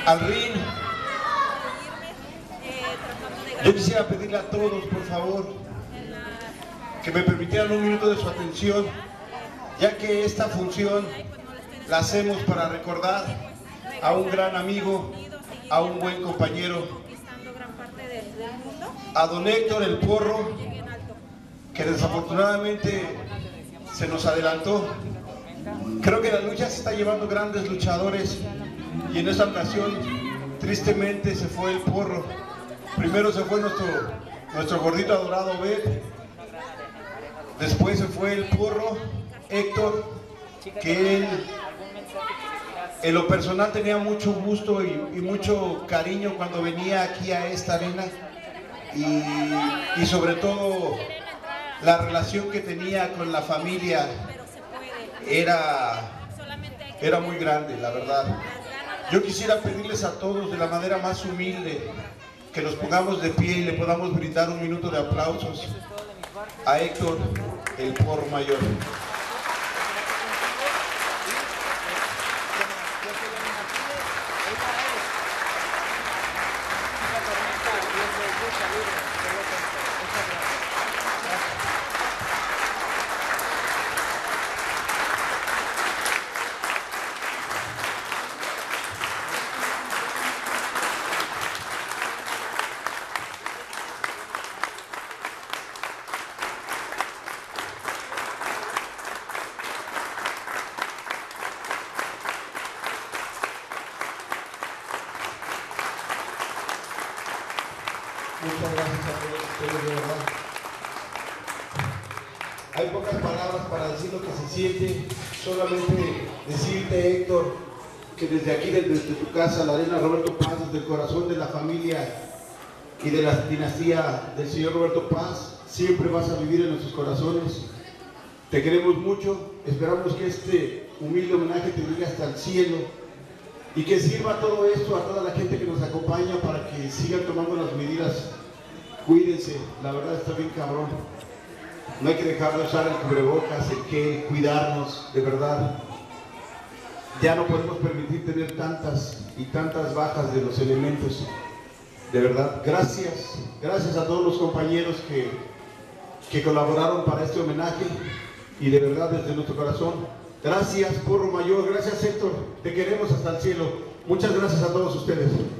al ring. Yo quisiera pedirle a todos, por favor, que me permitieran un minuto de su atención, ya que esta función la hacemos para recordar a un gran amigo, a un buen compañero, a don Héctor el Porro, que desafortunadamente se nos adelantó. Creo que la lucha se está llevando grandes luchadores y en esta ocasión tristemente se fue el Porro. Primero se fue nuestro gordito adorado Bet, después se fue el Porro, Héctor, que él en lo personal tenía mucho gusto y mucho cariño cuando venía aquí a esta arena y sobre todo la relación que tenía con la familia era muy grande, la verdad. Yo quisiera pedirles a todos de la manera más humilde que nos pongamos de pie y le podamos brindar un minuto de aplausos a Héctor el Porro Mayor. Muchas gracias a todos ustedes, de verdad. Hay pocas palabras para decir lo que se siente, solamente decirte, Héctor, que desde aquí, desde tu casa, la Arena Roberto Paz, desde el corazón de la familia y de la dinastía del señor Roberto Paz, siempre vas a vivir en nuestros corazones. Te queremos mucho, esperamos que este humilde homenaje te llegue hasta el cielo y que sirva todo esto a toda la gente que nos acompaña para que sigan tomando las medidas. Cuídense, la verdad está bien cabrón. No hay que dejar de usar el cubrebocas, hay que cuidarnos, de verdad. Ya no podemos permitir tener tantas y tantas bajas de los elementos. De verdad, gracias a todos los compañeros que colaboraron para este homenaje y de verdad desde nuestro corazón. Gracias, Porro Mayor, gracias Héctor, te queremos hasta el cielo. Muchas gracias a todos ustedes.